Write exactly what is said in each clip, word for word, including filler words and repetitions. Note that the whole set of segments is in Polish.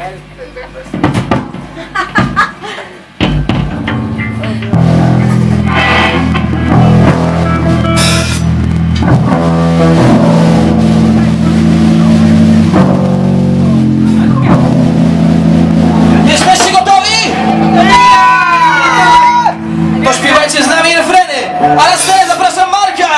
Jesteście gotowi? To śpiewajcie z nami refreny! A na scenę zapraszam Marka!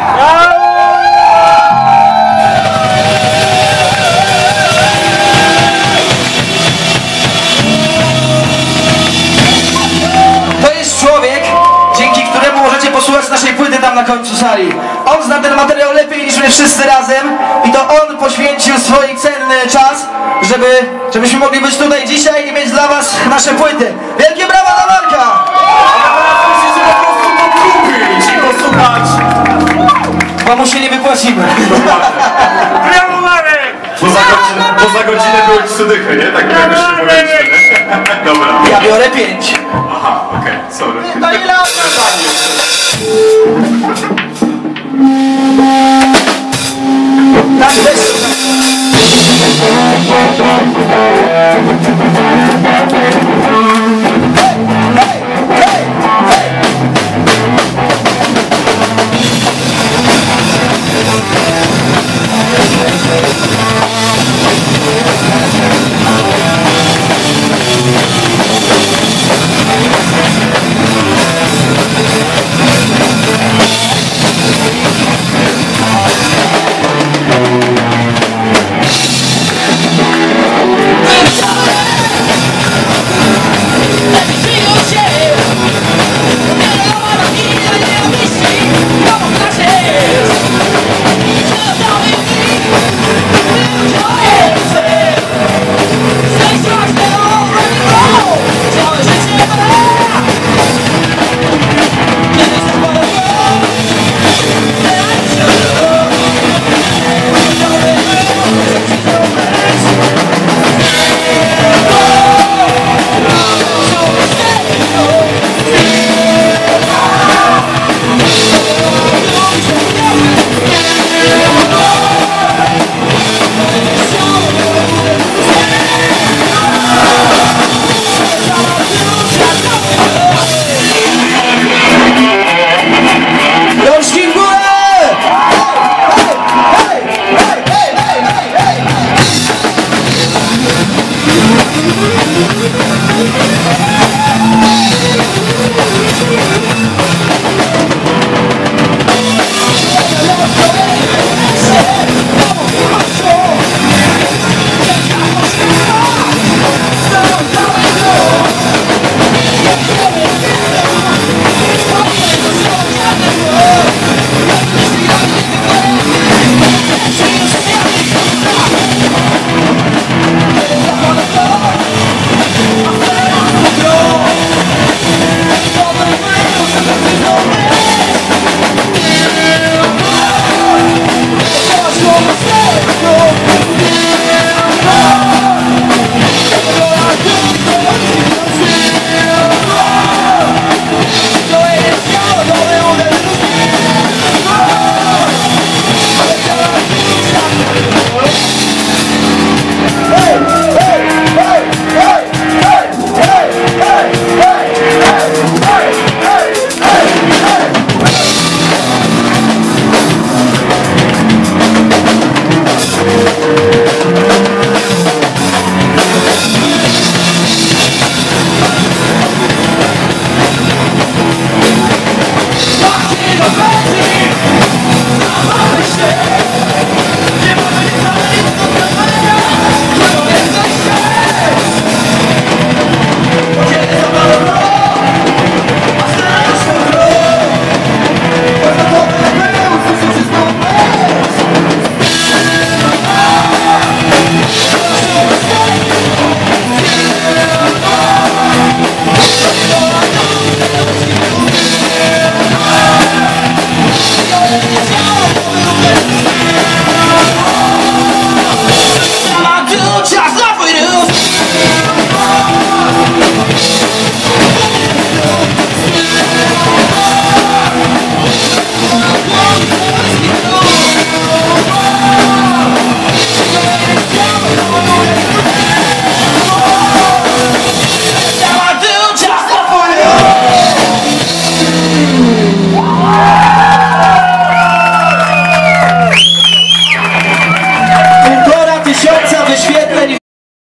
To jest człowiek, dzięki któremu możecie posłuchać naszej płyty tam na końcu sali. On zna ten materiał lepiej niż my wszyscy razem i to on poświęcił swój cenny czas, żeby, żebyśmy mogli być tutaj dzisiaj i mieć dla was nasze płyty. Wielkie brawa dla Marka! Bo mu się nie wypłacimy. Brawo, Marek! Poza godzinę, poza godzinę były trzy dychy, nie? Tak jak już się powiedzieliśmy, nie? Dobra. Ja biorę pięć. Aha, okej, okay, sorry. No ile tak jest. Hey!